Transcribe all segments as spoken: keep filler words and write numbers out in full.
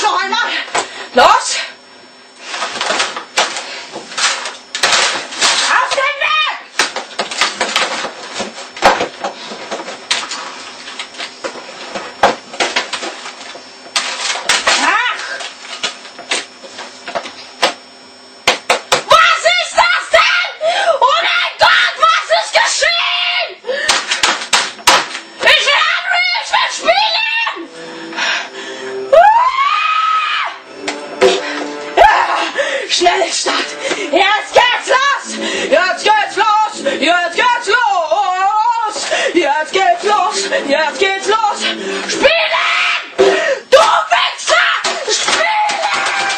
noch einmal. Los. Auf den Weg. Ach. Was ist das denn? Oh mein Gott, was ist geschehen? Ich will anrufen, ich will spielen! Schnelle Start! Jetzt geht's los! Jetzt geht's los! Jetzt geht's los! Jetzt geht's los! Jetzt geht's los! Spielen! Du Wichser! Spielen!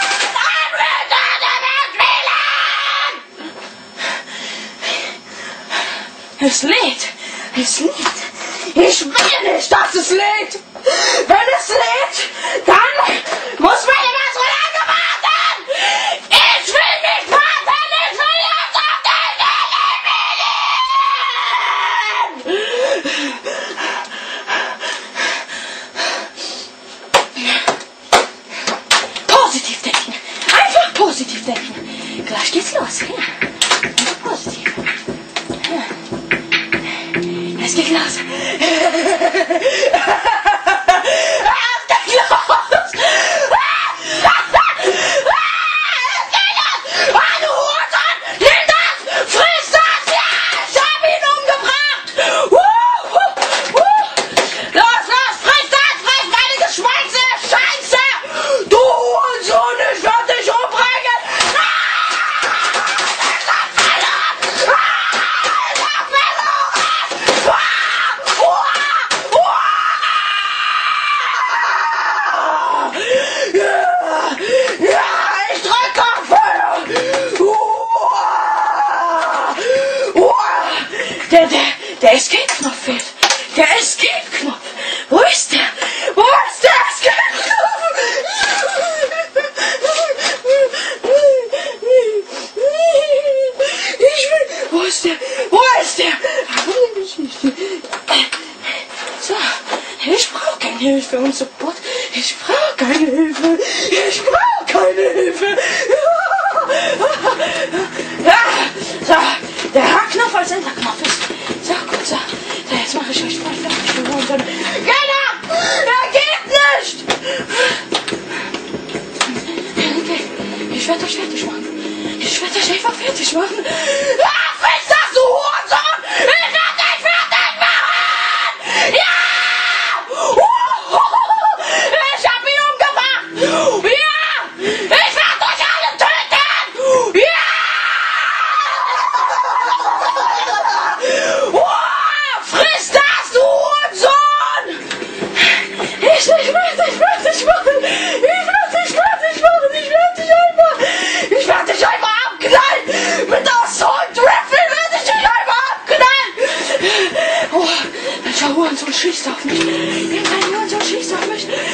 Spielen! Es lädt! Es lädt! Ich will nicht, dass es lädt! Wenn es lädt, dann muss meine Matrone warten! Ich will nicht warten! Ich will jetzt auf den Positiv denken! Einfach positiv denken! Gleich geht's los! Ja. Einfach positiv! Ja. Es geht los! Der, der, der Escape-Knopf fehlt. Der Escape-Knopf. Wo ist der? Wo ist der Escape-Knopf? Ich will, wo ist der? Wo ist der? So, ich brauche keine Hilfe und Support. Ich brauche keine Hilfe. Ich brauche keine Hilfe. So, der H-Knopf als Enterknopf ist. So, gut, so. So, jetzt mache ich euch mal fertig. Genau! Er geht nicht! Okay, ich werde euch fertig machen. Ich werde euch einfach fertig machen. Ah, friss das, du Hurensohn! Ich werde dich fertig machen! Ja! Ich hab ihn umgebracht! Ja! Ich werde euch alle töten! Ja! Friss das, du Hurensohn! Ich, ich werde dich fertig machen! Ich werde dich fertig machen! Ich werde dich einfach... Ich werde dich einfach abknallen! Mit der Assault-Rifle werde ich dich einfach abknallen! Oh, welcher Hurensohn schießt auf mich? Irgendein Hurensohn schießt auf mich!